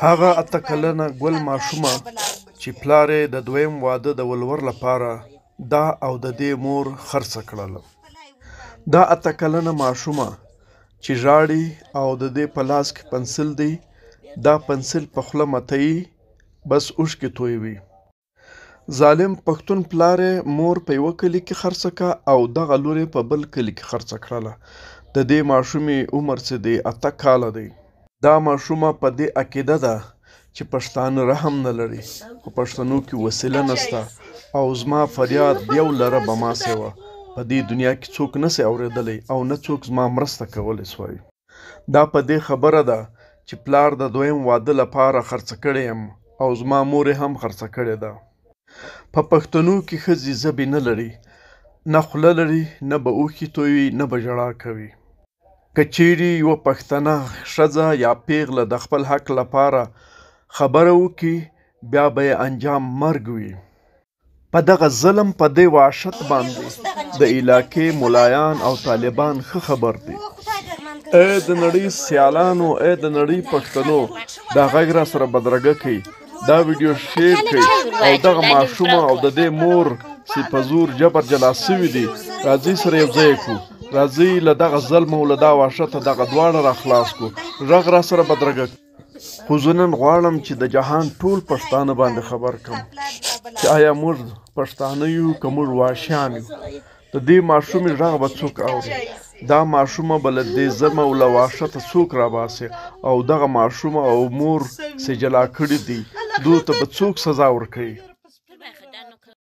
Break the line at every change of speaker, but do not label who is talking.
هغه 8 کلنه ګل ماشومه چې پلار یې د دویم واده د ولور لپاره دا او د دې مور خرڅه کړله. دا 8 کلنه ماشومه چې ژاړي او د دې په لاس کې پنسل دی، دا پنسل په خوله متوي بس اوښکې تویوي. ظالم پښتون پلار یې مور په یوه کلي کې خرڅه کړه او دغه لور یې په بل کلي کې خرڅه کړله. د دې ماشومې عمر چې دی 8 کاله دی. دا ماشومه په دې عقیده ده چې پښتانه رحم نه لري، په پښتنو کې وسیله نشته او زما فریاد دیو لره به ما سوه. په دې دنیا کې څوک نسي اورېدلی او نه څوک زما مرسته کولی سوی. دا په دې خبره ده چې پلار د دویم واده لپاره خرڅه کړی یم او زما مور یې هم خرڅه کړې ده. په پښتنو کې ښځې ژبې نه لري، نه خوله لري، نه به اوښکې تویوي، نه به ژړا کوي. که چیرې یوه پښتنه ښځه یا پیغله د خپل حق لپاره خبره وکړي، بیا به یې انجام مرګ وي. په دغه ظلم، په دې وحشت باندې د علاقې ملایان او طالبان ښه خبر دي. ای د نړۍ سیالانو، ای د نړۍ پښتنو، دا غږ را سره بدرګه کوي، دا ویډیو شیر کړئ او دغه ماشومه او د دې مور چې په زور جبر جلا سوي دي، راځئ سره یو ځای کړو. راځئ له دغه ظلم او له دا وحشته دغه دواړه را خلاص کړو. غږ را سره بدرګه. خو زه نن غواړم چې د جهان ټول پښتانه باندې خبر کړم چې آیا موږ پښتانه یو که موږ وحشیان یو. د دې ماشومې غږ به څوک اوري؟ دا ماشومه به له دې ظلمه او له وحشته څوک راباسي او دغه ماشومه او مور چې جلا کړي دي، دوی ته به څوک سزا ورکوي؟